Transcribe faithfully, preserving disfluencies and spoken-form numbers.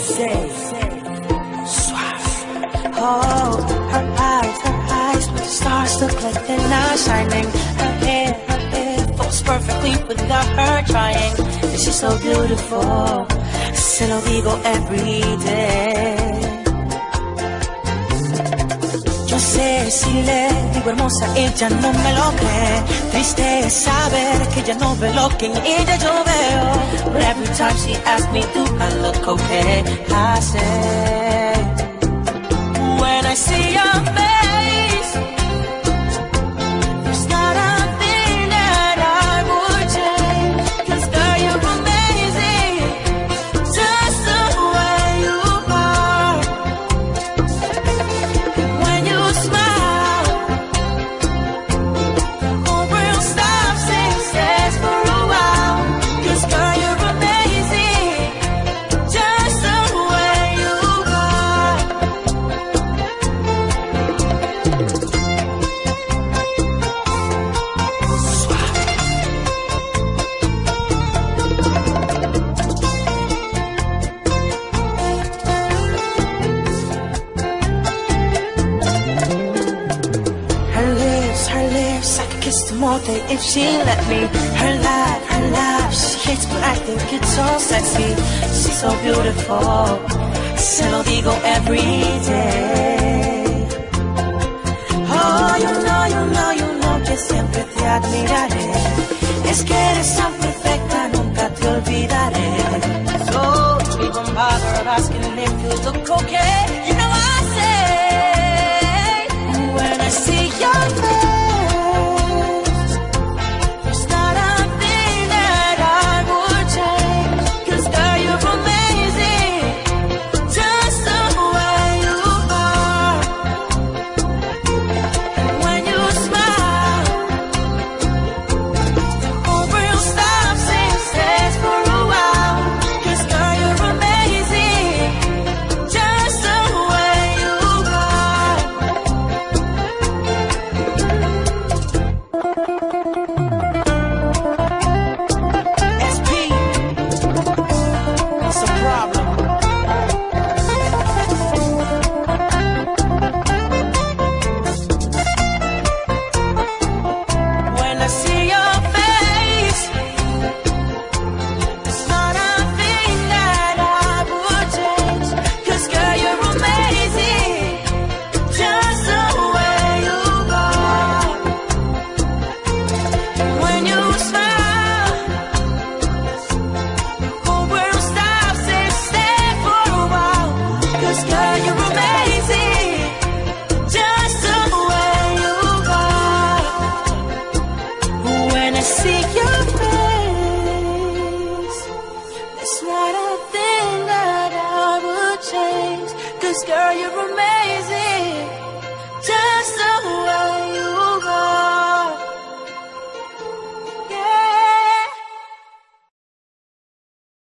say, suave. Oh, her eyes, her eyes with the stars look like they're not shining. Her hair, her hair falls perfectly without her trying. And she's so beautiful, se lo digo every day. Yo sé, si le digo hermosa, ella no me lo cree. Triste es saber que ella no ve lo que en ella yo veo. But every time she asks me, do I look okay? I say, when I see your face, there's not a thing that I would change. 'Cause girl, you're amazing, just the way you are. When you smile, the whole world stops and stares for a while. 'Cause girl, you're amazing, just the way you are. Her lips, her lips, I could kiss them all day if she let me. Her laugh, her laugh, she hates but I think it's so sexy. She's so beautiful, se lo digo every day. Oh, you know, you know, you know que siempre te admiraré. Es que eres tan perfecta, nunca te olvidaré. So, don't even bother asking if you look okay. You know I say, when I see your face, there's not a thing that I would change. 'Cause girl, you're amazing, just the way you are. And when you smile, the whole world stops and stares for a while. 'Cause girl, you're amazing, just the way you are. S P, it's a problem. When I see your face, it's not a thing that I would change. 'Cause girl, you're amazing, just the way you are. When you smile, the whole world stops and stares for a while. 'Cause girl, you're amazing, just the way you are. When I see your face, it's not a thing that I would change. 'Cause girl, you're amazing.